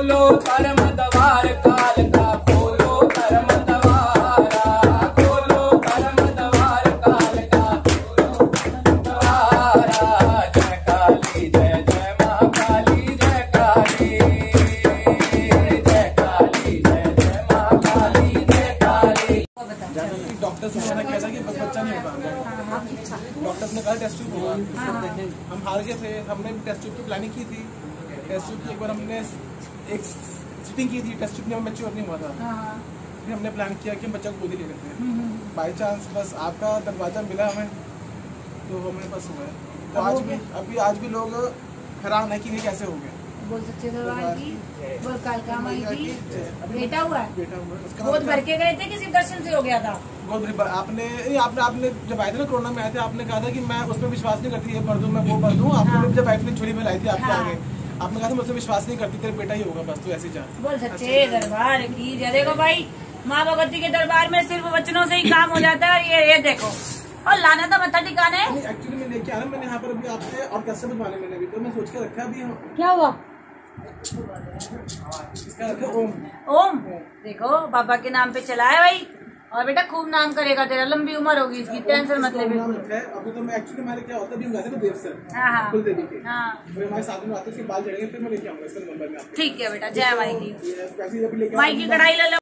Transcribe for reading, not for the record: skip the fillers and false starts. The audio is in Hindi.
खोलो कर्म द्वार काल का, खोलो कर्म द्वारा, खोलो कर्म द्वार काल का, खोलो कर्म द्वारा। जय काली जय जय माँ काली, जय काली जय काली जय जय माँ काली, जय काली। डॉक्टर से मैंने कहा था कि बच्चा नहीं होगा, डॉक्टर ने कहा टेस्ट ट्यूब होगा। हम हार गए थे, हमने टेस्ट ट्यूब की प्लानिंग की थी। टेस्ट ट्यूब की एक बार हमने एक सिटिंग की थी, टेस्ट ट्यूब में मैच्योर नहीं हुआ था। फिर हमने प्लान किया कि हम बच्चा को गोदी ले लेते हैं। बाई चांस बस आपका दरवाजा मिला हमें, तो हमें बस हुआ है। तो आज भी लोग हैरान है कि ये कैसे हो गया। बोल सच्चे दरबार की, बोल कालका माई की। बेटा हुआ है, बेटा हुआ है। गोद भर के गए थे कि सिर्फ दर्शन से हो गया था? आपने जब आए थे ना कोरोना में आए थे, आपने कहा था कि मैं उसमें विश्वास नहीं करती, ये भर दूं मैं वो भर दूं। आपने जब वाइफ ने छोरी में लाई थी आपके आगे, आपने कहा था मुझसे विश्वास नहीं करती, तेरा बेटा ही होगा बस, तो ऐसे जा। बोल सच्चे दरबार की जय। देखो भाई, माँ भगवती के दरबार में सिर्फ वचनों से ही काम हो जाता है। ये देखो, और लाना तो मत ठिकाने। एक्चुअली मैं लेके आ रहा, मैंने यहाँ पर अभी आपसे और कैसे बनवाने मैंने अभी, तो मैं सोच के रखा अभी। क्या हुआ? इसका रखा ओम। ओम देखो, बाबा के नाम पे चला है भाई। और बेटा खूब नाम करेगा तेरा, लंबी उम्र होगी इसकी, टेंशन मत ले। बिल्कुल अभी तो मैं एक्चुअली हमारे क्या होता है, हम गए थे देव सर कुल देवी के, हमारे साथ में आते, उसके बाल जड़ेंगे, फिर मैं लेके आऊंगा इसका नंबर में। ठीक है बेटा, जय माई की। माई की कढ़ाई ले लो।